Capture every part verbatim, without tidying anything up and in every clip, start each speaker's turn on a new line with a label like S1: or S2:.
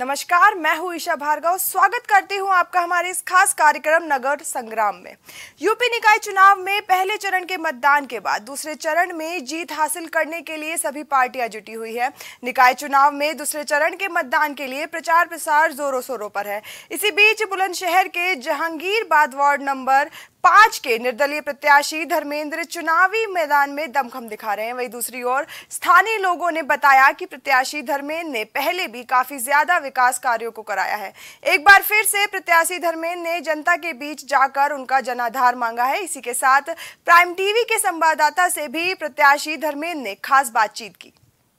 S1: नमस्कार, मैं हूं ईशा भार्गव। स्वागत करती हूं आपका हमारे इस खास कार्यक्रम नगर संग्राम में। यूपी निकाय चुनाव में पहले चरण के मतदान के बाद दूसरे चरण में जीत हासिल करने के लिए सभी पार्टियां जुटी हुई है। निकाय चुनाव में दूसरे चरण के मतदान के लिए प्रचार प्रसार जोरों शोरों पर है। इसी बीच बुलंदशहर के जहांगीरबाद वार्ड नंबर पांच के निर्दलीय प्रत्याशी धर्मेंद्र चुनावी मैदान में दमखम दिखा रहे हैं। वहीं दूसरी ओर स्थानीय लोगों ने बताया कि प्रत्याशी धर्मेंद्र ने पहले भी काफी ज्यादा विकास कार्यों को कराया है। एक बार फिर से प्रत्याशी धर्मेंद्र ने जनता के बीच जाकर उनका जनाधार मांगा है। इसी के साथ प्राइम टीवी के संवाददाता से भी प्रत्याशी धर्मेंद्र ने खास बातचीत की।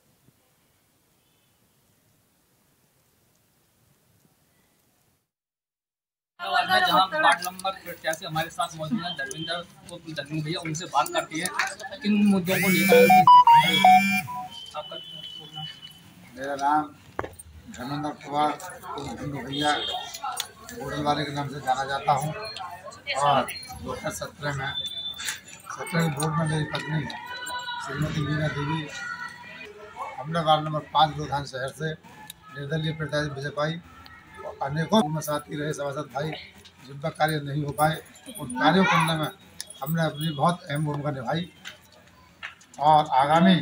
S2: जहाँ वार्ड नंबर प्रत्याशी हमारे साथ मौजूद हैं धर्मेंद्र को धनु भैया, उनसे बात करती है किन मुद्दों को लेकर।
S3: मेरा नाम धर्मेंद्र पवार धनु भैया होटल वाले के नाम से जाना जाता हूँ और दो हज़ार सत्रह में सत्रह के वोट में मेरी पत्नी श्रीमती मीना देवी हमने वार्ड नंबर पाँच गोधान शहर से निर्दलीय प्रत्याशी विजय पाई। अनेकों में साथी रहे सभासद भाई जिनका कार्य नहीं हो पाए, उन कार्यों करने में हमने अपनी बहुत अहम भूमिका निभाई। और आगामी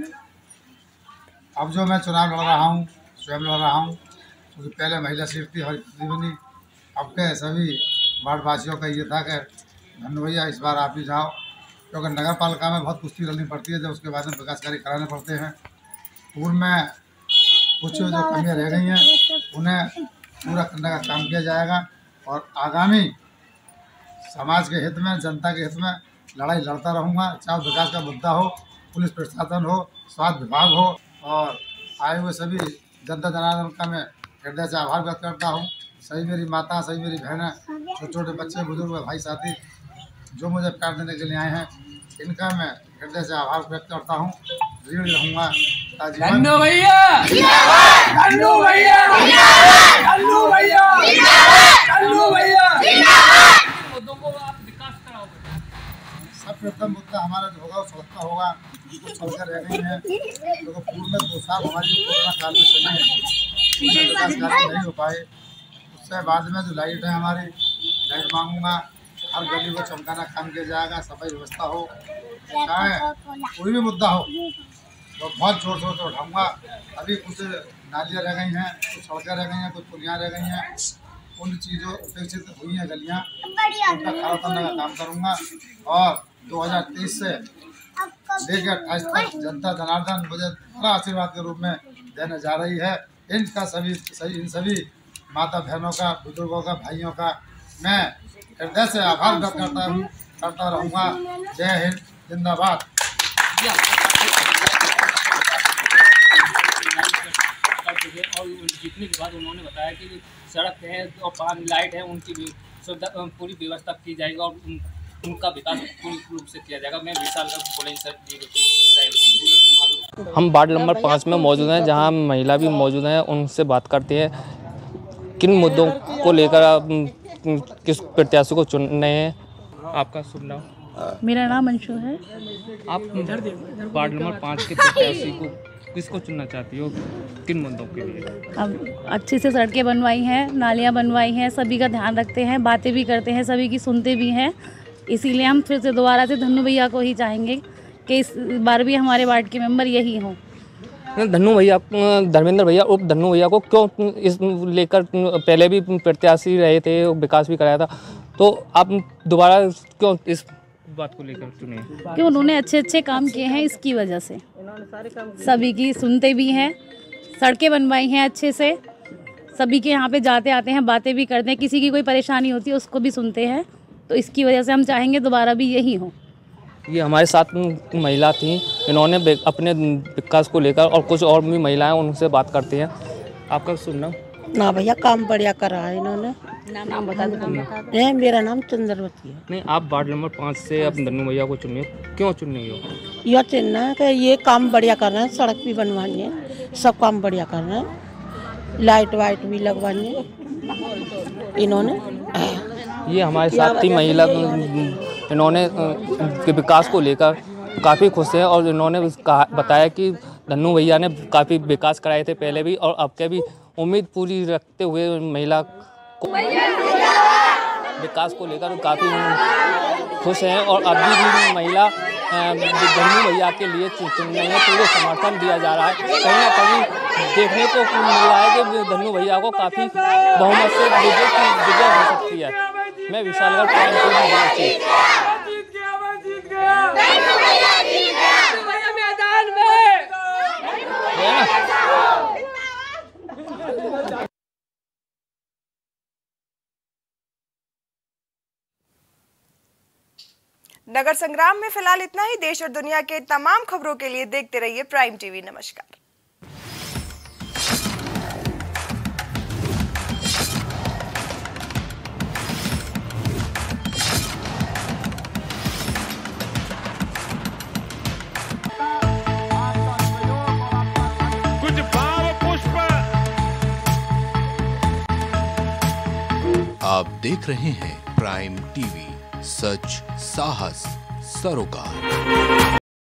S3: अब जो मैं चुनाव लड़ रहा हूँ, स्वयं लड़ रहा हूँ, क्योंकि पहले महिला सीट थी हमारी पत्नी बनी। अब के सभी वार्डवासियों का ये था कि धनु भैया इस बार आप ही जाओ, क्योंकि नगर पालिका में बहुत कुश्ती लड़नी पड़ती है, जब उसके बाद में विकास कार्य कराने पड़ते हैं। पूर्व में कुछ जो कमियाँ रह गई हैं उन्हें पूरा करने का काम किया जाएगा और आगामी समाज के हित में, जनता के हित में लड़ाई लड़ता रहूँगा। चाहे विकास का मुद्दा हो, पुलिस प्रशासन हो, स्वास्थ्य विभाग हो, और आए हुए सभी जनता जनार्दन का मैं हृदय से आभार व्यक्त करता हूँ। सभी मेरी माता, सभी मेरी बहनें, छोटे छोटे बच्चे, बुजुर्ग, भाई साथी जो मुझे प्यार देने के लिए आए हैं, इनका मैं हृदय से आभार व्यक्त करता हूँ। ऋण रहूँगा।
S2: धनु भैया, धनु भैया, धनु भैया, धनु भैया। मुद्दों को आप विकास कराओगे।
S3: सबसे मुद्दा हमारा जो होगा वो सड़क का होगा, जो सड़कें रह गई हैं, क्योंकि पूर्व में दो साल हमारी जो कोरोना काल में चली है विकास कार्य नहीं हो पाए। उससे बाद में जो लाइट है हमारी, लाइट मांगूंगा। हर गली को चमकाना काम किया जाएगा, सफाई व्यवस्था हो, चाहे कोई भी मुद्दा हो तो बहुत जोर शोर से उठाऊँगा। अभी कुछ नालियाँ रह गई हैं, कुछ सड़कें रह गई हैं, कुछ पुलियाँ रह गई हैं, उन चीज़ों उपेक्षित हुई हैं गलियाँ, उनका खड़ा करने का काम करूँगा। और दो हज़ार तेईस से लेकर अट्ठाईस तक जनता जनार्दन मुझे बड़ा आशीर्वाद के रूप में देने जा रही है। इनका सभी सभी इन सभी माता बहनों का, बुजुर्गों का, भाइयों का मैं हृदय से आभार व्यक्त करता हूँ, करता रहूँगा। जय हिंद, जिंदाबाद।
S2: और जीतने के बाद उन्होंने बताया कि सड़क है और पानी लाइट है, उनकी भी सुविधा पूरी व्यवस्था की जाएगी और उन, उनका विकास पूरी रूप से किया जाएगा। मैं बीस साल का बुलंदशहर।
S4: हम वार्ड नंबर पाँच में मौजूद हैं, जहां महिला भी मौजूद हैं। उनसे बात करते हैं किन मुद्दों को लेकर आप किस प्रत्याशी को चुन रहे हैं। आपका शुभ नाम?
S5: मेरा नाम अंशु है।
S4: आप वार्ड नंबर पाँच के प्रत्याशी को किसको चुनना चाहती हो, किन मुद्दों के लिए?
S5: अब अच्छे से सड़कें बनवाई हैं, नालियाँ बनवाई हैं, सभी का ध्यान रखते हैं, बातें भी करते हैं, सभी की सुनते भी हैं। इसीलिए हम फिर से दोबारा से धनु भैया को ही चाहेंगे कि इस बार भी हमारे वार्ड के मेंबर यही हों।
S4: धनु भैया, धर्मेंद्र भैया उप धनु भैया को क्यों इस लेकर, पहले भी प्रत्याशी रहे थे, विकास भी कराया था, तो आप दोबारा क्यों इस बात को लेकर चुने?
S5: कि उन्होंने अच्छे अच्छे काम किए हैं, इसकी वजह से सभी की सुनते भी हैं, सड़कें बनवाई हैं अच्छे से, सभी के यहाँ पे जाते आते हैं, बातें भी करते हैं, किसी की कोई परेशानी होती है उसको भी सुनते हैं। तो इसकी वजह से हम चाहेंगे दोबारा भी यही हो।
S4: ये हमारे साथ महिला थी, इन्होंने अपने विकास को लेकर, और कुछ और भी महिलाएं उनसे बात करती हैं। आपका शुभ नाम?
S6: ना भैया, काम बढ़िया करा है इन्होंने।
S5: नाम बता दो।
S6: है, मेरा नाम चंद्रवती है।
S4: नहीं, आप वार्ड नंबर पाँच से अब धनु भैया को चुनिए, क्यों चुन रही हो?
S6: यह चुनना है कि ये काम बढ़िया कर रहे हैं, सड़क भी बनवानी है, सब काम बढ़िया कर रहे हैं, लाइट वाइट भी लगवानी है इन्होंने।
S4: ये हमारे साथ थी महिला, इन्होंने विकास को लेकर काफ़ी खुश हैं और इन्होंने बताया कि धनु भैया ने काफ़ी विकास कराए थे पहले भी और अब के भी, उम्मीद पूरी रखते हुए महिला को विकास को लेकर काफ़ी खुश हैं और अभी भी महिला धन्नू भैया के लिए चुनने में पूरे समर्थन दिया जा रहा है। कहीं ना कहीं देखने को मिल रहा है कि धन्नू भैया को काफ़ी बहुमत से विजय की विजय हो सकती है। मैं विशालगढ़ प्राइम टीवी
S1: नगर संग्राम में फिलहाल इतना ही। देश और दुनिया के तमाम खबरों के लिए देखते रहिए प्राइम टीवी। नमस्कार।
S7: कुछ भाव पुष्प।
S8: आप देख रहे हैं प्राइम टीवी, सच साहस सरोकार।